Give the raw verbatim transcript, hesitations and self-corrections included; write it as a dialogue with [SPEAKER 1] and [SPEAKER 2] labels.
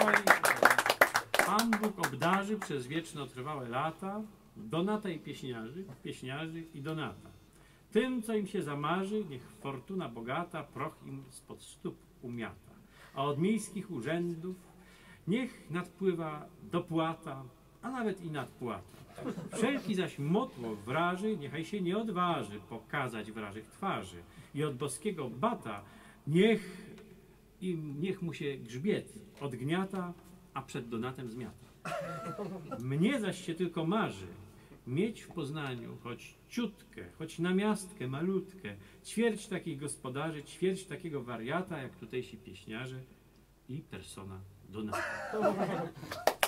[SPEAKER 1] niechaj Pan Bóg obdarzy przez wiecznotrwałe lata Donata i pieśniarzy, pieśniarzy i Donata. Tym, co im się zamarzy, niech fortuna bogata proch im spod stóp umiata. A od miejskich urzędów niech nadpływa dopłata, a nawet i nadpłata. Wszelki zaś motło wraży, niechaj się nie odważy pokazać wrażych twarzy. I od boskiego bata niech, im, niech mu się grzbiet odgniata, a przed Donatem zmiata. Mnie zaś się tylko marzy mieć w Poznaniu choć ciutkę, choć namiastkę malutkę, ćwierć takich gospodarzy, ćwierć takiego wariata, jak tutejsi pieśniarze i persona Donata.